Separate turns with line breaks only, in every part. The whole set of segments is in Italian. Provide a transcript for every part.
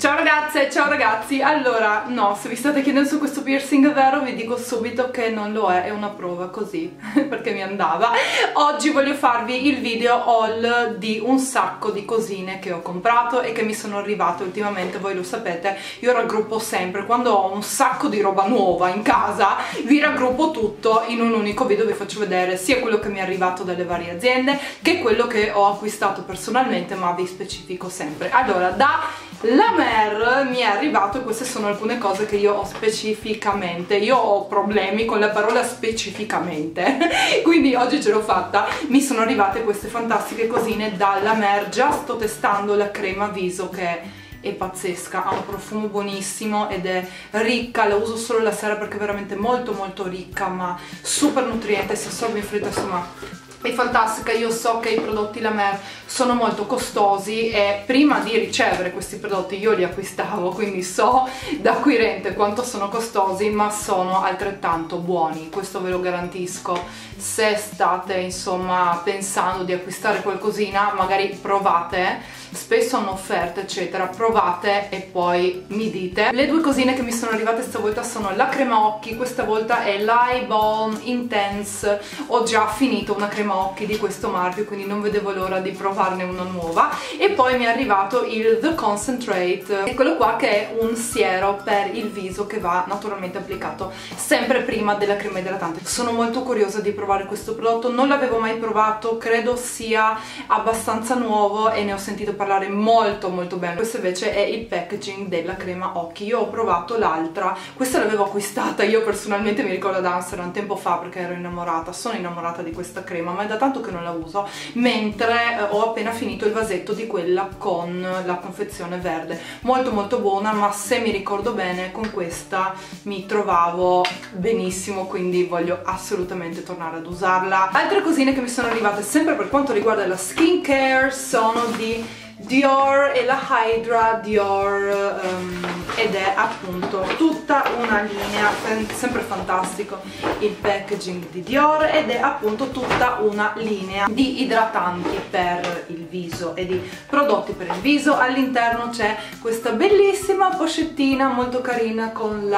Ciao ragazze, ciao ragazzi. Allora, no, se vi state chiedendo se questo piercing è vero, vi dico subito che non lo è una prova così, perché mi andava. Oggi voglio farvi il video haul di un sacco di cosine che ho comprato e che mi sono arrivate ultimamente. Voi lo sapete, io raggruppo sempre, quando ho un sacco di roba nuova in casa, vi raggruppo tutto in un unico video. Vi faccio vedere sia quello che mi è arrivato dalle varie aziende, che quello che ho acquistato personalmente, ma vi specifico sempre. Allora, da La Mer mi è arrivato, e queste sono alcune cose che io ho specificamente. Io ho problemi con la parola specificamente, quindi oggi ce l'ho fatta. Mi sono arrivate queste fantastiche cosine dalla Mer. Già sto testando la crema viso che è pazzesca, ha un profumo buonissimo ed è ricca. La uso solo la sera perché è veramente molto ricca, ma super nutriente, si assorbe in fretta, insomma è fantastica. Io so che i prodotti La Mer sono molto costosi e prima di ricevere questi prodotti io li acquistavo, quindi so da acquirente quanto sono costosi, ma sono altrettanto buoni, questo ve lo garantisco. Se state insomma pensando di acquistare qualcosina, magari provate, spesso hanno offerte eccetera, provate e poi mi dite. Le due cosine che mi sono arrivate stavolta sono la crema occhi, questa volta è l'Eye Balm Intense. Ho già finito una crema occhi di questo marchio, quindi non vedevo l'ora di provarne una nuova. E poi mi è arrivato il The Concentrate, eccolo qua, che è un siero per il viso che va naturalmente applicato sempre prima della crema idratante. Sono molto curiosa di provare questo prodotto, non l'avevo mai provato, credo sia abbastanza nuovo e ne ho sentito parlare molto bene. Questo invece è il packaging della crema occhi. Io ho provato l'altra, questa l'avevo acquistata io personalmente, mi ricordo ad Amsterdam tempo fa, perché ero innamorata, sono innamorata di questa crema, ma è da tanto che non la uso, mentre ho appena finito il vasetto di quella con la confezione verde, molto buona, ma se mi ricordo bene con questa mi trovavo benissimo, quindi voglio assolutamente tornare ad usarla. Altre cosine che mi sono arrivate sempre per quanto riguarda la skincare sono di Dior e la Hydra Dior, ed è appunto tutta una linea, sempre fantastico il packaging di Dior, ed è appunto tutta una linea di idratanti per il viso e di prodotti per il viso. All'interno c'è questa bellissima pochettina molto carina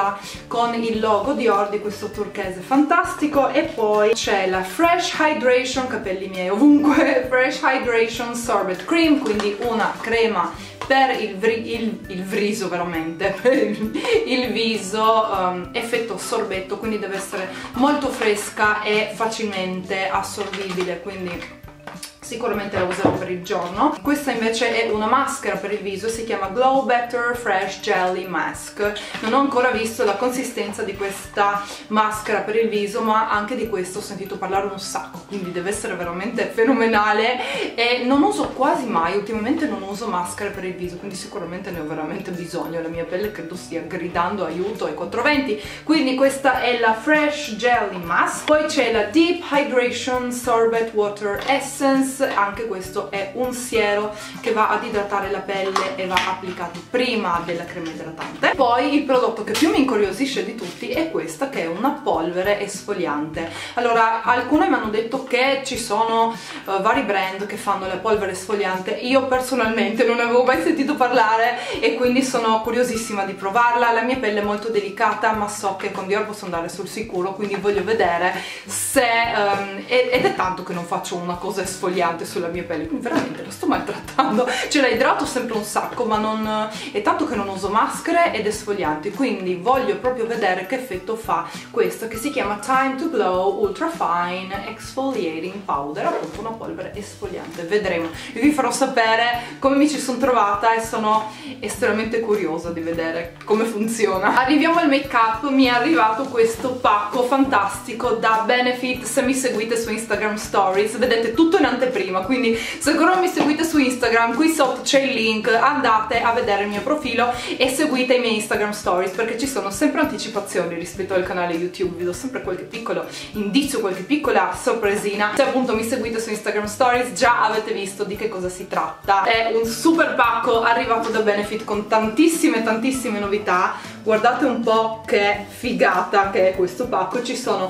con il logo Dior di questo turchese fantastico, e poi c'è la Fresh Hydration, capelli miei ovunque, Fresh Hydration Sorbet Cream, quindi una crema per il viso, veramente per il viso, effetto sorbetto, quindi deve essere molto fresca e facilmente assorbibile, quindi sicuramente la userò per il giorno. Questa invece è una maschera per il viso, si chiama Glow Better Fresh Jelly Mask. Non ho ancora visto la consistenza di questa maschera per il viso, ma anche di questo ho sentito parlare un sacco, quindi deve essere veramente fenomenale. E non uso quasi mai, ultimamente non uso maschere per il viso, quindi sicuramente ne ho veramente bisogno. La mia pelle credo stia gridando aiuto ai 420, quindi questa è la Fresh Jelly Mask. Poi c'è la Deep Hydration Sorbet Water Essence, anche questo è un siero che va ad idratare la pelle e va applicato prima della crema idratante. Poi il prodotto che più mi incuriosisce di tutti è questa, che è una polvere esfoliante. Allora, alcune mi hanno detto che ci sono vari brand che fanno la polvere esfoliante. Io personalmente non ne avevo mai sentito parlare e quindi sono curiosissima di provarla. La mia pelle è molto delicata, ma so che con Dior posso andare sul sicuro, quindi voglio vedere se ed è tanto che non faccio una cosa esfoliante sulla mia pelle, quindi veramente la sto maltrattando, cioè la idrato sempre un sacco, ma non è tanto che non uso maschere ed esfolianti, quindi voglio proprio vedere che effetto fa questa, che si chiama Time to Glow Ultra Fine Exfoliating Powder, appunto una polvere esfoliante. Vedremo, io vi farò sapere come mi ci sono trovata e sono estremamente curiosa di vedere come funziona. Arriviamo al make up. Mi è arrivato questo pacco fantastico da Benefit. Se mi seguite su Instagram Stories vedete tutto in anteprima, quindi se ancora non mi seguite su Instagram, qui sotto c'è il link, andate a vedere il mio profilo e seguite i miei Instagram Stories, perché ci sono sempre anticipazioni rispetto al canale YouTube, vi do sempre qualche piccolo indizio, qualche piccola sorpresina. Se appunto mi seguite su Instagram Stories già avete visto di che cosa si tratta. È un super pacco arrivato da Benefit con tantissime novità. Guardate un po' che figata che è questo pacco, ci sono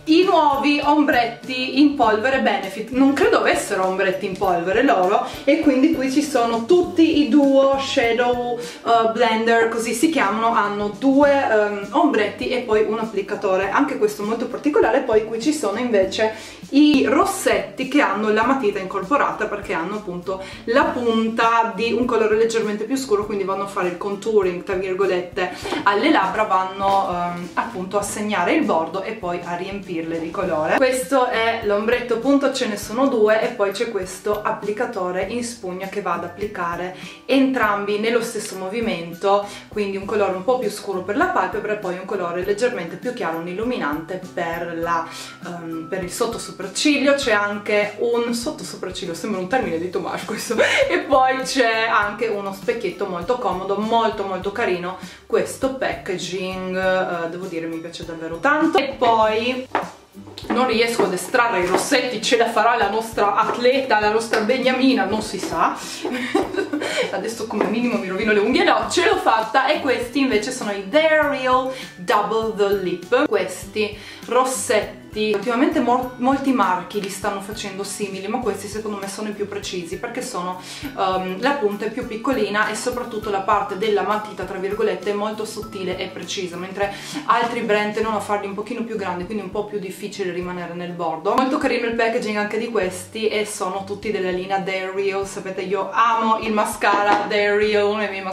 i nuovi ombretti in polvere Benefit. Non credo avessero ombretti in polvere loro, e quindi qui ci sono tutti i Duo Shadow Blender, così si chiamano, hanno due ombretti e poi un applicatore, anche questo molto particolare. Poi qui ci sono invece i rossetti che hanno la matita incorporata, perché hanno appunto la punta di un colore leggermente più scuro, quindi vanno a fare il contouring tra virgolette alle labbra, vanno appunto a segnare il bordo e poi a riempirle di colore. Questo è l'ombretto, appunto ce ne sono due, e poi c'è questo applicatore in spugna che va ad applicare entrambi nello stesso movimento, quindi un colore un po' più scuro per la palpebra e poi un colore leggermente più chiaro, un illuminante per il sottosopracciglio. C'è anche un sottosopracciglio, sembra un termine di Tomasz questo, e poi c'è anche uno specchietto molto comodo, molto carino. Questo packaging devo dire mi piace davvero tanto. E poi non riesco ad estrarre i rossetti, ce la farà la nostra atleta, la nostra Beniamina, non si sa. Adesso come minimo mi rovino le unghie, no, ce l'ho fatta. E questi invece sono i They're Real Double the Lip. Questi rossetti ultimamente molti marchi li stanno facendo simili, ma questi secondo me sono i più precisi, perché sono la punta è più piccolina e soprattutto la parte della matita tra virgolette è molto sottile e precisa, mentre altri brand tendono a farli un pochino più grandi, quindi un po' più difficile rimanere nel bordo. Molto carino il packaging anche di questi, e sono tutti della linea They're Real. Sapete, io amo il mascara They're Real, uno dei miei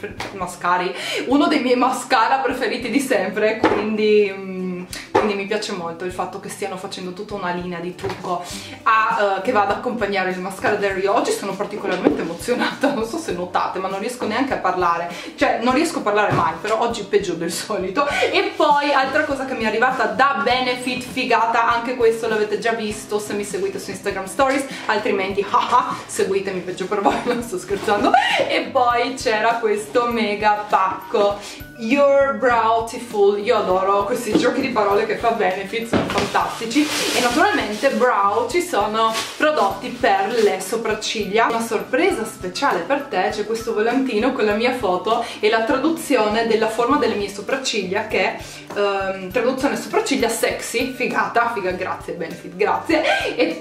uno dei miei mascara preferiti di sempre, quindi mi piace molto il fatto che stiano facendo tutta una linea di trucco che va ad accompagnare il mascara They're Real. Oggi sono particolarmente emozionata, non so se notate, ma non riesco neanche a parlare, cioè non riesco a parlare mai, però oggi peggio del solito. E poi altra cosa che mi è arrivata da Benefit, figata, anche questo l'avete già visto se mi seguite su Instagram Stories, altrimenti haha, seguitemi, peggio per voi, non sto scherzando. E poi c'era questo mega pacco You're Browtiful. Io adoro questi giochi di parole che fa Benefit, sono fantastici. E naturalmente Brow, ci sono prodotti per le sopracciglia. Una sorpresa speciale per te, c'è questo volantino con la mia foto e la traduzione della forma delle mie sopracciglia, che è traduzione sopracciglia sexy, figata, figa, grazie Benefit, grazie. E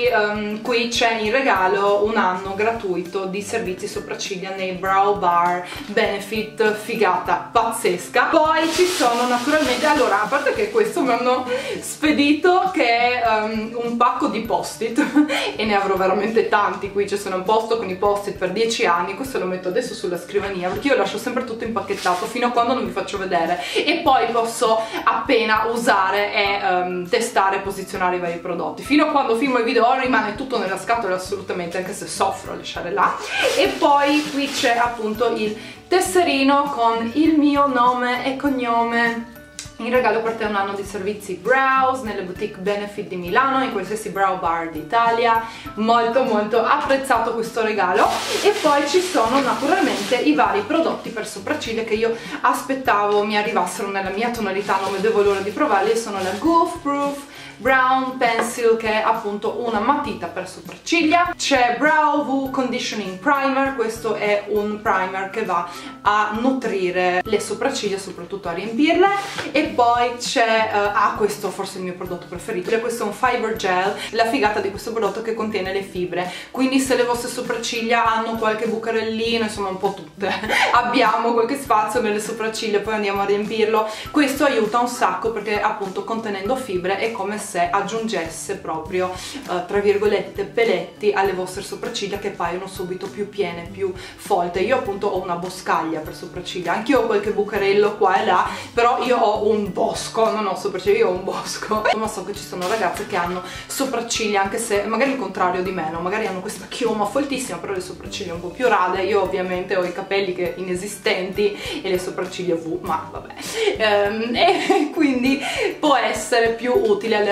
poi qui c'è in regalo un anno gratuito di servizi sopracciglia nei Brow Bar Benefit, figata pazzesca. Poi ci sono naturalmente, allora, a parte che questo mi hanno spedito che è un pacco di post-it e ne avrò veramente tanti. Qui ci sono un posto con i post-it per 10 anni, questo lo metto adesso sulla scrivania perché io lascio sempre tutto impacchettato fino a quando non vi faccio vedere, e poi posso appena usare e testare e posizionare i vari prodotti. Fino a quando filmo i video rimane tutto nella scatola assolutamente, anche se soffro a lasciare là. E poi qui c'è appunto il tesserino con il mio nome e cognome. In regalo per te un anno di servizi brows nelle boutique Benefit di Milano, in qualsiasi brow bar d'Italia. Molto apprezzato questo regalo. E poi ci sono naturalmente i vari prodotti per sopracciglia che io aspettavo mi arrivassero nella mia tonalità, non vedevo l'ora di provarli. Sono la Goof Proof Brown Pencil, che è appunto una matita per sopracciglia. C'è Brow Woo Conditioning Primer, questo è un primer che va a nutrire le sopracciglia, soprattutto a riempirle. E poi c'è, questo forse è il mio prodotto preferito, questo è un Fiber Gel. La figata di questo prodotto è che contiene le fibre, quindi se le vostre sopracciglia hanno qualche bucarellino, insomma un po' tutte, abbiamo qualche spazio nelle sopracciglia, poi andiamo a riempirlo, questo aiuta un sacco perché appunto contenendo fibre è come se aggiungesse proprio tra virgolette peletti alle vostre sopracciglia, che paiono subito più piene, più folte. Io appunto ho una boscaglia per sopracciglia, anch'io ho qualche bucarello qua e là, però io ho un bosco, non ho sopracciglia, io ho un bosco. Ma so che ci sono ragazze che hanno sopracciglia, anche se magari il contrario di me, no? Magari hanno questa chioma foltissima però le sopracciglia un po' più rade. Io ovviamente ho i capelli che inesistenti e le sopracciglia V, ma vabbè, e quindi può essere più utile alle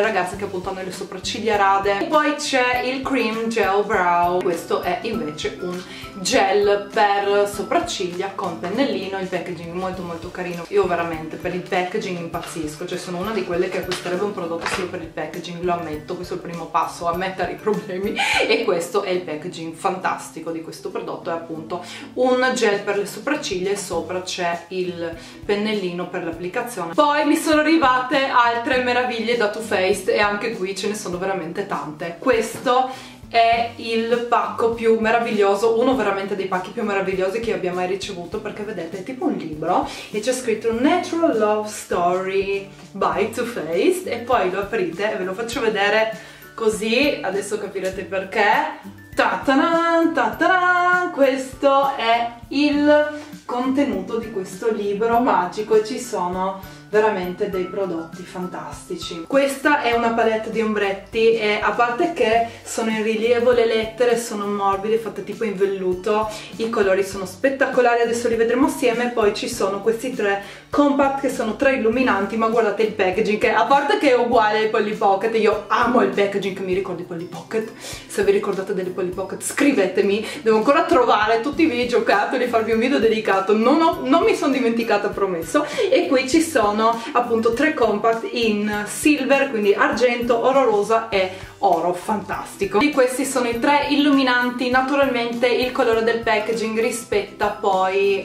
ragazze che appunto hanno le sopracciglia rade. E poi c'è il Cream Gel Brow, questo è invece un gel per sopracciglia con pennellino. Il packaging è molto molto carino, io veramente per il packaging impazzisco, cioè sono una di quelle che acquisterebbe un prodotto solo per il packaging, lo ammetto, questo è il primo passo, ammettere i problemi, e questo è il packaging fantastico di questo prodotto. È appunto un gel per le sopracciglia e sopra c'è il pennellino per l'applicazione. Poi mi sono arrivate altre meraviglie da Too Faced e anche qui ce ne sono veramente tante. Questo è il pacco più meraviglioso, uno veramente dei pacchi più meravigliosi che io abbia mai ricevuto, perché vedete è tipo un libro e c'è scritto Natural Love Story by Too Faced e poi lo aprite e ve lo faccio vedere così, adesso capirete perché. Ta-ta-dan, ta-ta-dan, questo è il contenuto di questo libro magico e ci sono veramente dei prodotti fantastici. Questa è una palette di ombretti e a parte che sono in rilievo le lettere, sono morbide, fatte tipo in velluto, i colori sono spettacolari, adesso li vedremo assieme. Poi ci sono questi tre compact che sono tre illuminanti, ma guardate il packaging che a parte che è uguale ai Polly Pocket, io amo il packaging che mi ricorda i Polly Pocket. Se vi ricordate delle Polly Pocket scrivetemi, devo ancora trovare tutti i miei giocattoli e farvi un video dedicato, non mi sono dimenticata, promesso. E qui ci sono appunto tre compact in silver, quindi argento, oro rosa e oro, fantastico. E questi sono i tre illuminanti. Naturalmente il colore del packaging rispecchia poi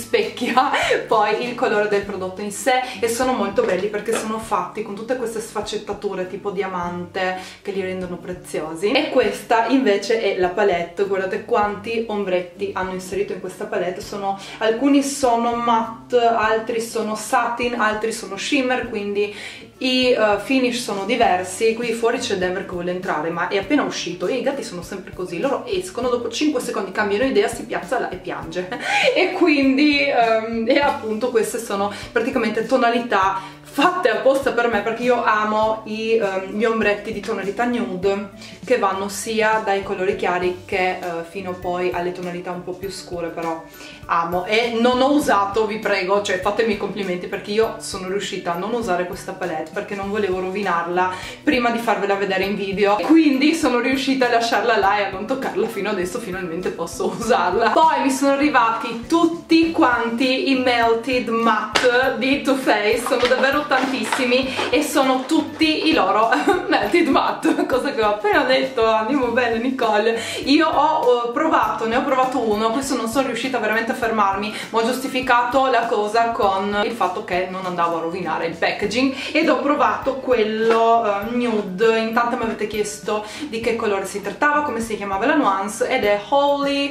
il colore del prodotto in sé e sono molto belli perché sono fatti con tutte queste sfaccettature tipo diamante che li rendono preziosi. E questa invece è la palette, guardate quanti ombretti hanno inserito in questa palette, alcuni sono matte, altri sono satin, altri sono shimmer, quindi i finish sono diversi. Qui fuori c'è Denver che vuole entrare ma è appena uscito e i gatti sono sempre così, loro escono, dopo 5 secondi cambiano idea, si piazza là e piange e quindi e appunto queste sono praticamente tonalità fatte apposta per me, perché io amo gli ombretti di tonalità nude che vanno sia dai colori chiari che fino poi alle tonalità un po' più scure, però amo. E non ho usato, vi prego, cioè fatemi i complimenti, perché io sono riuscita a non usare questa palette perché non volevo rovinarla prima di farvela vedere in video, quindi sono riuscita a lasciarla là e a non toccarla fino adesso, finalmente posso usarla. Poi mi sono arrivati tutti quanti i Melted Matte di Too Faced, sono davvero tantissimi e sono tutti i loro Melted Matte, cosa che ho appena detto. Andiamo bene Nicole. Io ne ho provato uno, questo non sono riuscita veramente a fermarmi, ma ho giustificato la cosa con il fatto che non andavo a rovinare il packaging ed ho provato quello nude. In tanto mi avete chiesto di che colore si trattava, come si chiamava la nuance, ed è Holy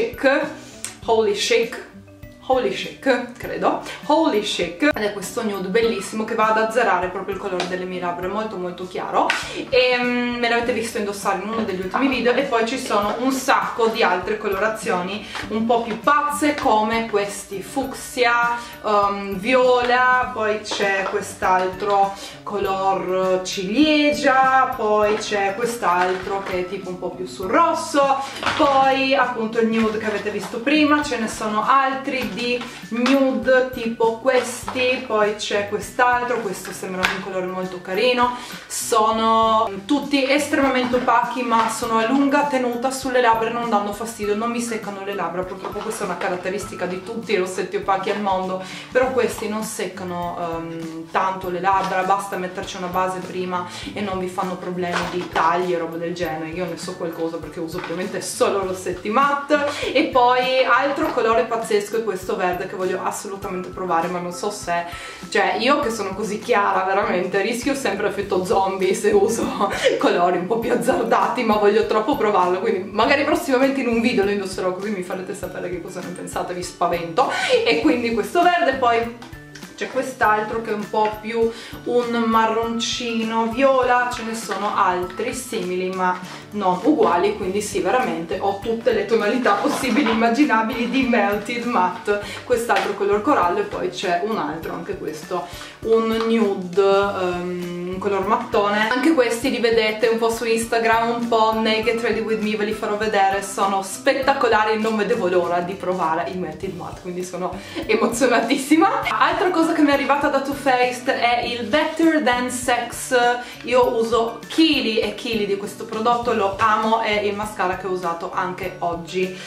Chic, credo, Holy Chic, ed è questo nude bellissimo che va ad azzerare proprio il colore delle mie labbra, molto molto chiaro, e me l'avete visto indossare in uno degli ultimi video. E poi ci sono un sacco di altre colorazioni un po' più pazze, come questi fucsia, viola, poi c'è quest'altro color ciliegia, poi c'è quest'altro che è tipo un po' più sul rosso, poi appunto il nude che avete visto prima, ce ne sono altri di nude tipo questi, poi c'è quest'altro, questo sembra un colore molto carino. Sono tutti estremamente opachi ma sono a lunga tenuta sulle labbra e non danno fastidio, non mi seccano le labbra. Purtroppo questa è una caratteristica di tutti i rossetti opachi al mondo, però questi non seccano tanto le labbra, basta metterci una base prima e non vi fanno problemi di tagli e roba del genere. Io ne so qualcosa perché uso ovviamente solo rossetti matte. E poi altro colore pazzesco è questo verde che voglio assolutamente provare, ma non so se, cioè io che sono così chiara veramente rischio sempre effetto zombie se uso colori un po' più azzardati, ma voglio troppo provarlo, quindi magari prossimamente in un video lo indosserò così mi farete sapere che cosa ne pensate, vi spavento. E quindi questo verde, poi c'è quest'altro che è un po' più un marroncino viola, ce ne sono altri simili ma non uguali, quindi sì, veramente ho tutte le tonalità possibili immaginabili di Melted Matte. Quest'altro color corallo e poi c'è un altro, anche questo, un nude, un color mattone. Anche questi li vedete un po' su Instagram, un po' nei Get Ready With Me, ve li farò vedere, sono spettacolari e non vedevo l'ora di provare i Melted Matte, quindi sono emozionatissima. Altra cosa cosa che mi è arrivata da Too Faced è il Better Than Sex. Io uso chili e chili di questo prodotto, lo amo, è il mascara che ho usato anche oggi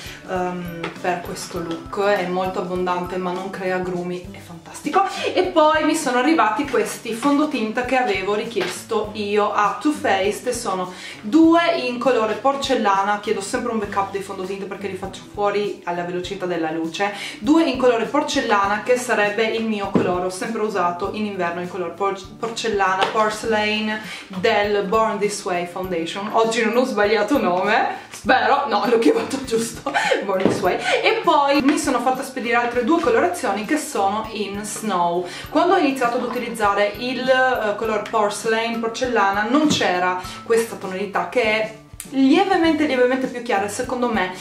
per questo look. È molto abbondante ma non crea grumi, è fantastico. E poi mi sono arrivati questi fondotinta che avevo richiesto io a Too Faced, sono due in colore porcellana. Chiedo sempre un backup dei fondotinta perché li faccio fuori alla velocità della luce. Due in colore porcellana, che sarebbe il mio colore, ho sempre usato in inverno il colore porcellana, porcelain, del Born This Way Foundation. Oggi non ho sbagliato nome, spero, no, l'ho chiamato giusto, Born This Way. E poi mi sono fatta spedire altre due colorazioni che sono in Snow. Quando ho iniziato ad utilizzare il color porcellana non c'era questa tonalità, che è lievemente più chiara, secondo me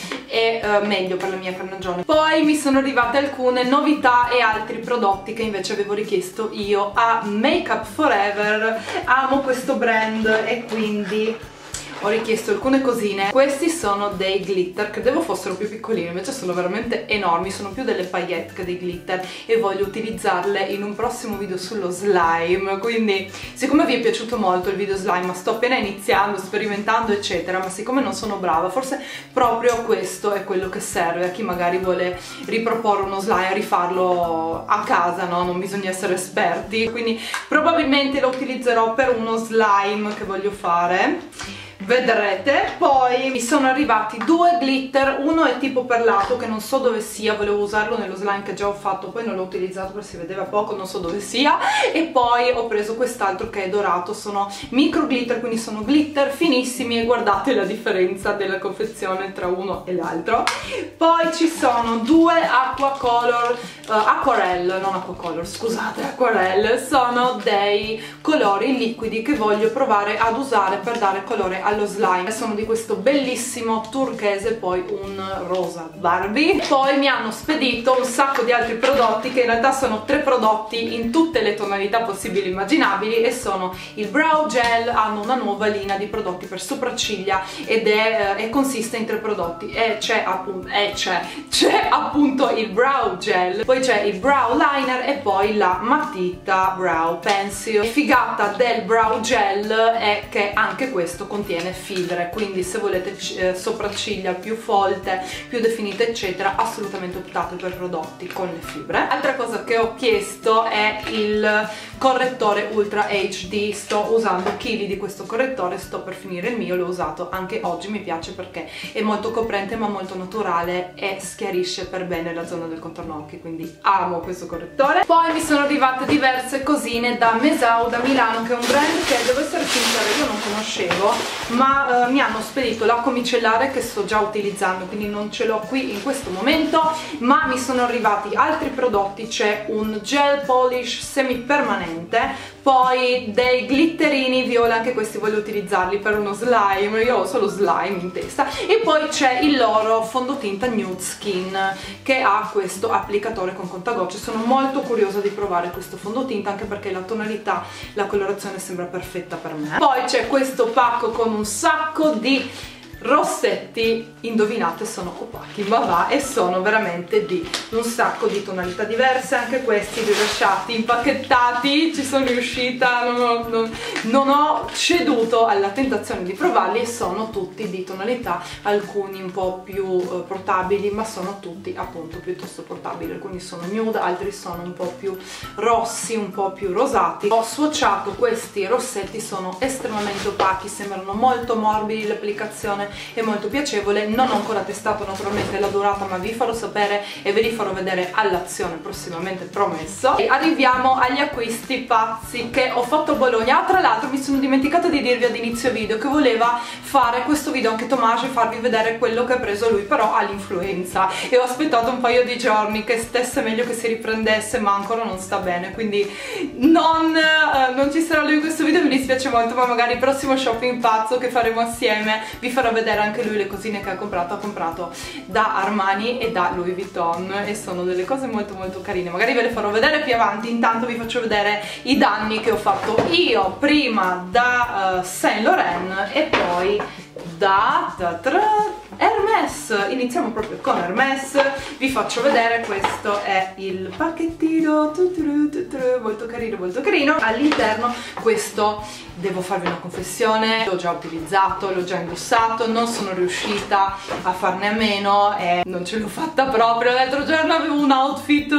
è meglio per la mia carnagione. Poi mi sono arrivate alcune novità e altri prodotti che invece avevo richiesto io a Makeup Forever. Amo questo brand e quindi ho richiesto alcune cosine. Questi sono dei glitter, credevo fossero più piccolini, invece sono veramente enormi, sono più delle paillette che dei glitter e voglio utilizzarle in un prossimo video sullo slime. Quindi siccome vi è piaciuto molto il video slime, ma sto appena iniziando, sperimentando eccetera, ma siccome non sono brava, forse proprio questo è quello che serve a chi magari vuole riproporre uno slime, rifarlo a casa, no? Non bisogna essere esperti, quindi probabilmente lo utilizzerò per uno slime che voglio fare, vedrete. Poi mi sono arrivati due glitter, uno è tipo perlato che non so dove sia, volevo usarlo nello slime che già ho fatto, poi non l'ho utilizzato perché si vedeva poco, non so dove sia. E poi ho preso quest'altro che è dorato, sono micro glitter, quindi sono glitter finissimi e guardate la differenza della confezione tra uno e l'altro. Poi ci sono due aquacolor, aquarelle, non aquacolor, scusate, aquarelle, sono dei colori liquidi che voglio provare ad usare per dare colore allo slime. Sono di questo bellissimo turchese, poi un rosa Barbie. Poi mi hanno spedito un sacco di altri prodotti che in realtà sono tre prodotti in tutte le tonalità possibili e immaginabili, e sono il brow gel. Hanno una nuova linea di prodotti per sopracciglia ed consiste in tre prodotti, e c'è appunto il brow gel, poi c'è il brow liner e poi la matita brow pencil. La figata del brow gel è che anche questo contiene fibra, quindi se volete sopracciglia più folte, più definite eccetera, assolutamente optate per prodotti con le fibre. Altra cosa che ho chiesto è il correttore Ultra HD. Sto usando chili di questo correttore, sto per finire il mio, l'ho usato anche oggi, mi piace perché è molto coprente ma molto naturale e schiarisce per bene la zona del contorno occhi, quindi amo questo correttore. Poi mi sono arrivate diverse cosine da Mesau, da Milano, che è un brand che, devo essere sincera, io non conoscevo, ma mi hanno spedito l'acqua micellare che sto già utilizzando, quindi non ce l'ho qui in questo momento, ma mi sono arrivati altri prodotti. C'è un gel polish semipermanente, poi dei glitterini viola, anche questi voglio utilizzarli per uno slime, io ho solo slime in testa. E poi c'è il loro fondotinta Nude Skin che ha questo applicatore con contagocce. Sono molto curiosa di provare questo fondotinta, anche perché la tonalità, la colorazione sembra perfetta per me. Poi c'è questo pacco con un sacco di rossetti, indovinate, sono opachi, ma va, e sono veramente di un sacco di tonalità diverse. Anche questi rilasciati, impacchettati, ci sono riuscita, non ho ceduto alla tentazione di provarli, e sono tutti di tonalità, alcuni un po' più portabili, ma sono tutti appunto piuttosto portabili. Alcuni sono nude, altri sono un po' più rossi, un po' più rosati. Ho swatchato questi rossetti, sono estremamente opachi, sembrano molto morbidi, l'applicazione è molto piacevole. Non ho ancora testato naturalmente la durata, ma vi farò sapere e ve li farò vedere all'azione prossimamente, promesso. E arriviamo agli acquisti pazzi che ho fatto a Bologna. Tra l'altro mi sono dimenticata di dirvi ad inizio video che voleva fare questo video anche Tommaso e farvi vedere quello che ha preso lui, però ha l'influenza e ho aspettato un paio di giorni che stesse meglio, che si riprendesse, ma ancora non sta bene, quindi non ci sarà lui in questo video, mi dispiace molto, ma magari il prossimo shopping pazzo che faremo assieme vi farò vedere anche lui le cosine che ha comprato da Armani e da Louis Vuitton, e sono delle cose molto molto carine, magari ve le farò vedere più avanti. Intanto vi faccio vedere i danni che ho fatto io, prima da Saint Laurent e poi da Hermès. Iniziamo proprio con Hermès, vi faccio vedere, questo è il pacchettino, molto carino, molto carino. All'interno questo, devo farvi una confessione, l'ho già utilizzato, l'ho già indossato, non sono riuscita a farne a meno e non ce l'ho fatta proprio. L'altro giorno avevo un outfit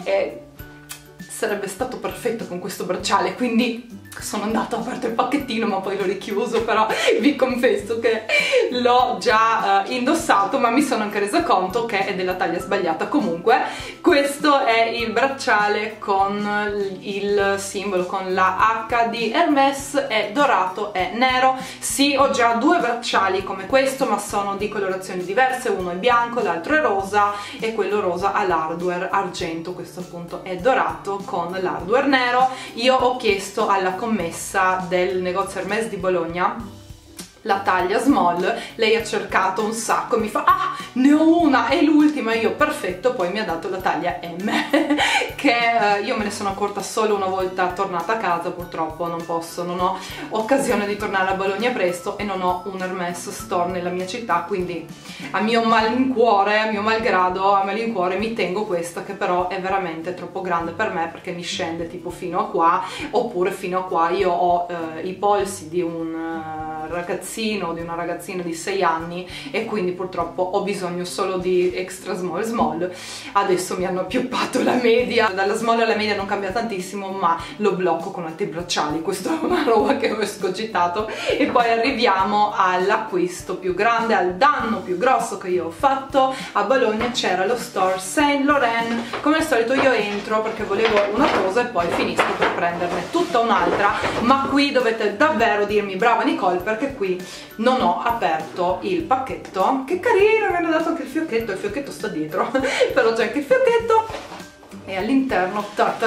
e sarebbe stato perfetto con questo bracciale, quindi sono andata, ho aperto il pacchettino ma poi l'ho richiuso, però vi confesso che l'ho già indossato, ma mi sono anche resa conto che è della taglia sbagliata. Comunque questo è il bracciale con il simbolo, con la H di Hermès, è dorato e nero. Sì, ho già due bracciali come questo, ma sono di colorazioni diverse, uno è bianco, l'altro è rosa, e quello rosa ha l'hardware argento, questo appunto è dorato con l'hardware nero. Io ho chiesto alla commessa del negozio Hermès di Bologna la taglia small, lei ha cercato un sacco, mi fa ah, ne ho una, è l'ultima. Io perfetto, poi mi ha dato la taglia M che io me ne sono accorta solo una volta tornata a casa. Purtroppo non ho occasione di tornare a Bologna presto e non ho un Hermès store nella mia città, quindi a mio malincuore, a mio malgrado, a malincuore mi tengo questa, che però è veramente troppo grande per me, perché mi scende tipo fino a qua, oppure fino a qua. Io ho i polsi di un ragazzino, di una ragazzina di 6 anni, e quindi purtroppo ho bisogno solo di extra small. Adesso mi hanno appioppato la media, dalla small alla media non cambia tantissimo, ma lo blocco con altri bracciali. Questa è una roba che ho escogitato. E poi arriviamo all'acquisto più grande, al danno più grosso che io ho fatto. A Bologna c'era lo store Saint Laurent. Come al solito io entro perché volevo una cosa e poi finisco per prenderne tutta un'altra, ma qui dovete davvero dirmi brava Nicole, perché qui non ho aperto il pacchetto. Che carino, mi hanno dato anche il fiocchetto sta dietro però c'è anche il fiocchetto, e all'interno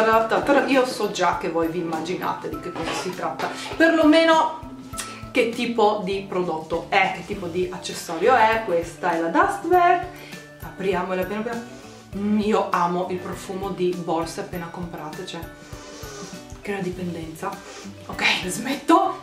io so già che voi vi immaginate di che cosa si tratta, perlomeno che tipo di prodotto è, che tipo di accessorio è. Questa è la dustbag, apriamola piano piano. Io amo il profumo di borse appena comprate, cioè che è una dipendenza. Ok, smetto.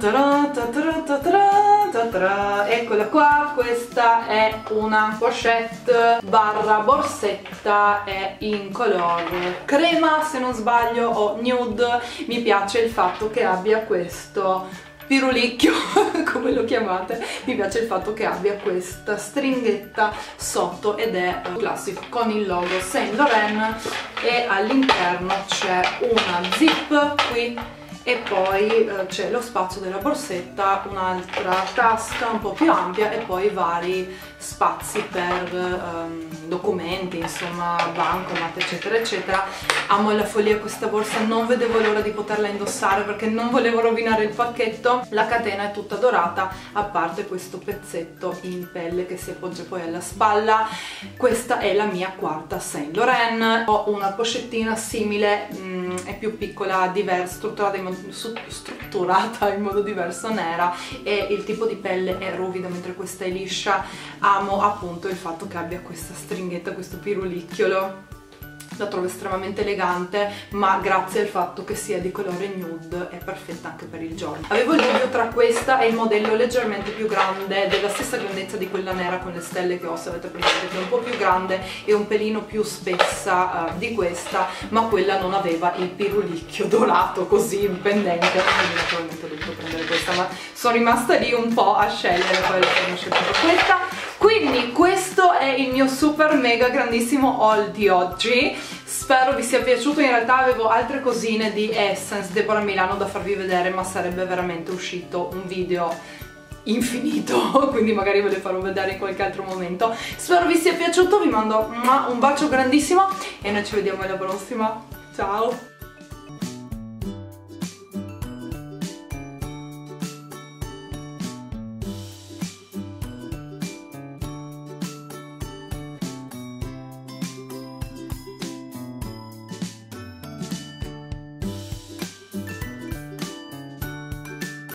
Eccola qua, questa è una pochette barra borsetta, è in color crema se non sbaglio, o nude. Mi piace il fatto che abbia questo pirulicchio come lo chiamate, mi piace il fatto che abbia questa stringhetta sotto ed è classico con il logo Saint Laurent, e all'interno c'è una zip qui, e poi c'è lo spazio della borsetta, un'altra tasca un po' più ampia, e poi vari spazi per documenti, insomma bancomat eccetera eccetera. Amo la follia questa borsa, non vedevo l'ora di poterla indossare perché non volevo rovinare il pacchetto. La catena è tutta dorata, a parte questo pezzetto in pelle che si appoggia poi alla spalla. Questa è la mia quarta Saint Laurent. Ho una pochettina simile, è più piccola, diversa, strutturata in modo diverso, nera, e il tipo di pelle è ruvida mentre questa è liscia. Amo appunto il fatto che abbia questa stringhetta, questo pirulicchiolo, la trovo estremamente elegante, ma grazie al fatto che sia di colore nude è perfetta anche per il giorno. Avevo il dubbio tra questa e il modello leggermente più grande, della stessa grandezza di quella nera con le stelle che ho, se avete presente, che è un po' più grande e un pelino più spessa di questa, ma quella non aveva il pirulicchio dorato così in pendente, quindi naturalmente ho dovuto prendere questa, ma sono rimasta lì un po' a scegliere, poi ho scelto questa. Quindi questo è il mio super mega grandissimo haul di oggi, spero vi sia piaciuto. In realtà avevo altre cosine di Essence, Deborah Milano da farvi vedere, ma sarebbe veramente uscito un video infinito, quindi magari ve le farò vedere in qualche altro momento. Spero vi sia piaciuto, vi mando un bacio grandissimo e noi ci vediamo alla prossima, ciao!